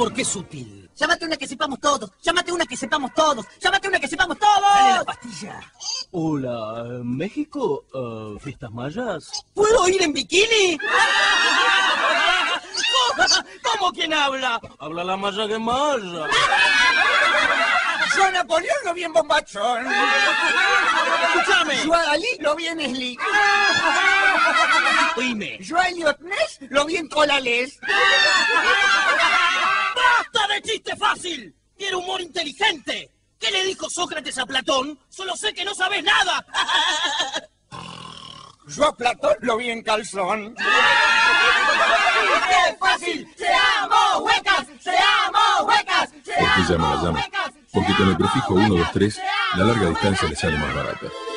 porque es útil. Llámate una que sepamos todos. Llámate una que sepamos todos. Llámate una que sepamos todos. Dale la pastilla. Hola, México, ¿fiestas mayas? ¿Puedo ir en bikini? ¿Cómo quién habla? Habla la maya que maya. Yo a Napoleón lo vi en bombachón. Escúchame. Yo a Dalí lo vi en Slick. Oíme. Yo a Elliot Ness lo vi en Colales. ¡Basta de chiste fácil! ¡Quiero humor inteligente! ¿Qué le dijo Sócrates a Platón? Solo sé que no sabes nada. Yo a Platón lo vi en calzón. ¡Qué fácil! ¡Seamos huecas! ¡Seamos huecas! ¿Por qué llama la llama? Porque con el prefijo 1, 2, 3, la larga distancia le sale más barata.